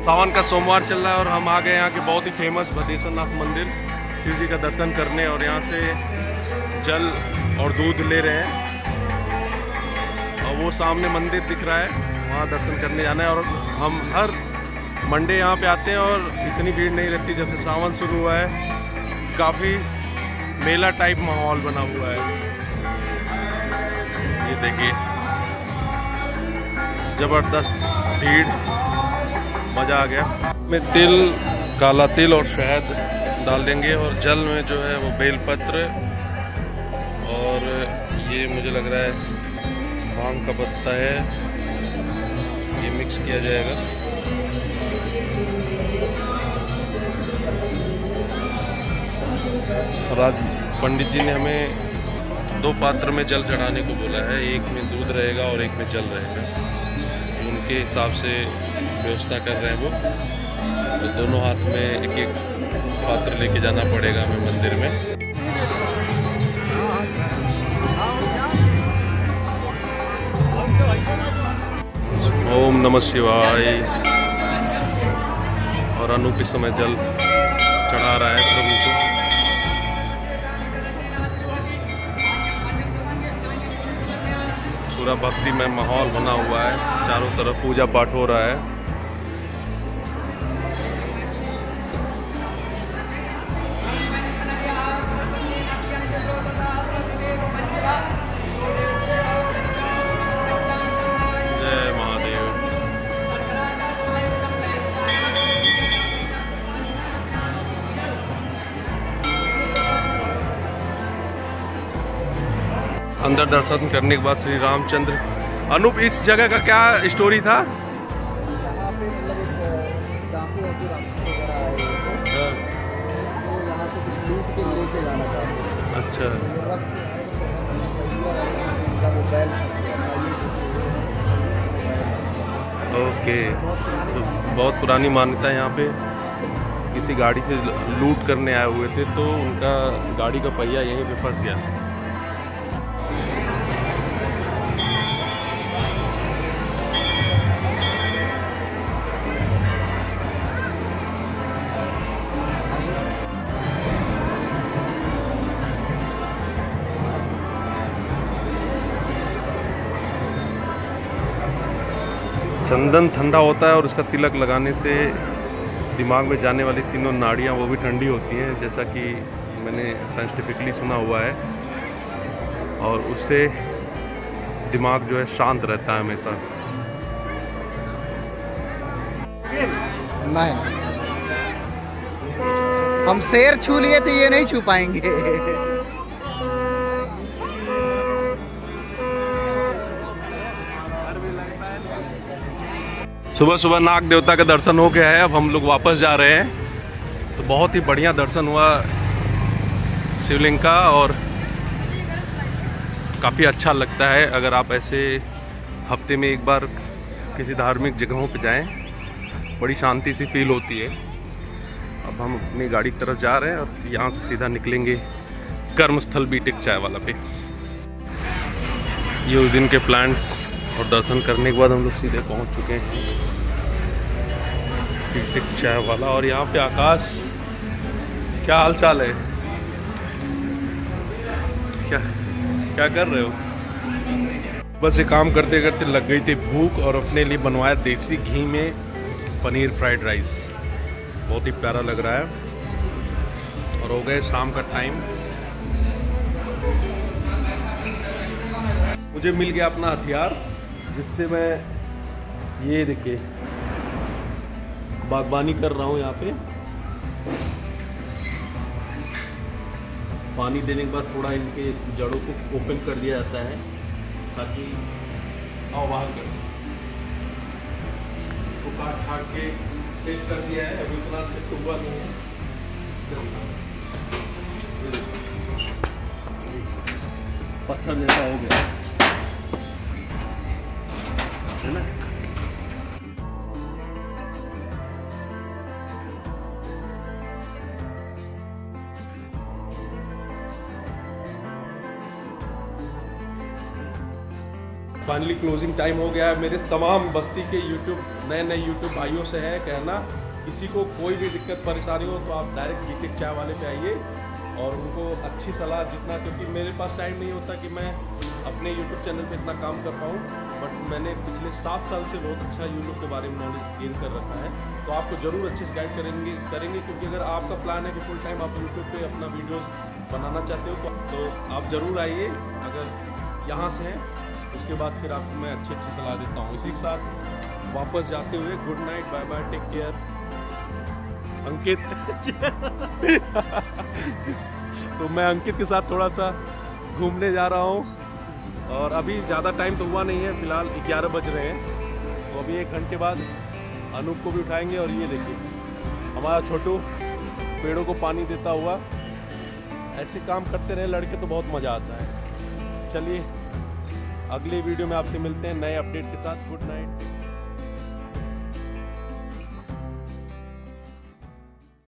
सावन का सोमवार चल रहा है और हम आ गए यहाँ के बहुत ही फेमस भदेश्वर नाथ मंदिर, शिव जी का दर्शन करने। और यहाँ से जल और दूध ले रहे हैं और वो सामने मंदिर दिख रहा है, वहाँ दर्शन करने जाना है। और हम हर मंडे यहाँ पे आते हैं और इतनी भीड़ नहीं रहती। जब से सावन शुरू हुआ है काफ़ी मेला टाइप माहौल बना हुआ है। ये देखिए जबरदस्त भीड़, मज़ा आ गया। में तिल, काला तिल और शहद डाल देंगे और जल में जो है वो बेलपत्र और ये मुझे लग रहा है भांग का पत्ता है, ये मिक्स किया जाएगा। और आज पंडित जी ने हमें 2 पात्र में जल चढ़ाने को बोला है, एक में दूध रहेगा और एक में जल रहेगा। उनके हिसाब से व्यवस्था कर रहे हैं वो, तो दोनों हाथ में एक एक पात्र लेके जाना पड़ेगा हमें मंदिर में। ओम नमः शिवाय। और अनूप इस समय जल चढ़ा रहा है प्रभु को। पूरा भक्ति में माहौल बना हुआ है, चारों तरफ पूजा पाठ हो रहा है। जय महादेव। अंदर दर्शन करने के बाद श्री रामचंद्र। अनूप इस जगह का क्या स्टोरी था? यहाँ पे मतलब एक डाकू रामचंद्र वगैरह आए हुए थे, तो यहाँ से कुछ लूट के लेके जाना चाहते थे। अच्छा। ओके, तो बहुत पुरानी मान्यता है यहाँ पे। किसी गाड़ी से लूट करने आए हुए थे तो उनका गाड़ी का पहिया यहीं पे फंस गया। चंदन ठंडा होता है और उसका तिलक लगाने से दिमाग में जाने वाली 3 नाड़ियाँ वो भी ठंडी होती हैं, जैसा कि मैंने साइंटिफिकली सुना हुआ है। और उससे दिमाग जो है शांत रहता है हमेशा। नहीं, हम शेर छू लिए थे, ये नहीं छू पाएंगे। सुबह सुबह नाग देवता का दर्शन हो गया है, अब हम लोग वापस जा रहे हैं। तो बहुत ही बढ़िया दर्शन हुआ शिवलिंग का और काफ़ी अच्छा लगता है। अगर आप ऐसे हफ्ते में एक बार किसी धार्मिक जगहों पे जाएं, बड़ी शांति सी फील होती है। अब हम अपनी गाड़ी की तरफ जा रहे हैं और यहाँ से सीधा निकलेंगे कर्मस्थल बीटेक चाय वाला पे। ये उस दिन के प्लान्स और दर्शन करने के बाद हम लोग सीधे पहुँच चुके हैं बीटेक चाय वाला। और यहाँ पे आकाश, क्या हाल चाल है? क्या कर रहे हो? बस ये काम करते करते लग गई थी भूख और अपने लिए बनवाया देसी घी में पनीर फ्राइड राइस। बहुत ही प्यारा लग रहा है। और हो गए शाम का टाइम। मुझे मिल गया अपना हथियार, जिससे मैं ये देखिए बागबानी कर रहा हूँ। यहाँ पे पानी देने के बाद थोड़ा इनके जड़ों को ओपन कर दिया जाता है ताकि आवाज कर। तो काट छाट के सेट कर दिया है, अभी इतना सेट हुआ नहीं है। पत्थर जैसा हो गया है ना। फाइनली क्लोजिंग टाइम हो गया है। मेरे तमाम बस्ती के नए यूट्यूब भाइयों से है कहना, किसी को कोई भी दिक्कत परेशानी हो तो आप डायरेक्ट बीटेक चाय वाले पे आइए और उनको अच्छी सलाह जितना, क्योंकि मेरे पास टाइम नहीं होता कि मैं अपने यूट्यूब चैनल पे इतना काम कर पाऊँ, बट मैंने पिछले 7 साल से बहुत अच्छा यूट्यूब के बारे में नॉलेज गेन कर रखा है। तो आपको ज़रूर अच्छे से गाइड करेंगे क्योंकि अगर आपका प्लान है कि फुल टाइम आप यूट्यूब पे अपना वीडियोस बनाना चाहते हो तो आप ज़रूर आइए अगर यहाँ से हैं। उसके बाद फिर आपको मैं अच्छी सलाह देता हूँ। इसी के साथ वापस जाते हुए good night, bye bye, take care. Ankit तो मैं अंकित के साथ थोड़ा सा घूमने जा रहा हूँ और अभी ज़्यादा टाइम तो हुआ नहीं है, फ़िलहाल 11 बज रहे हैं। तो अभी 1 घंटे बाद अनूप को भी उठाएंगे और ये देखिए हमारा छोटू पेड़ों को पानी देता हुआ। ऐसे काम करते रहे लड़के तो बहुत मज़ा आता है। चलिए अगले वीडियो में आपसे मिलते हैं नए अपडेट के साथ। Good night.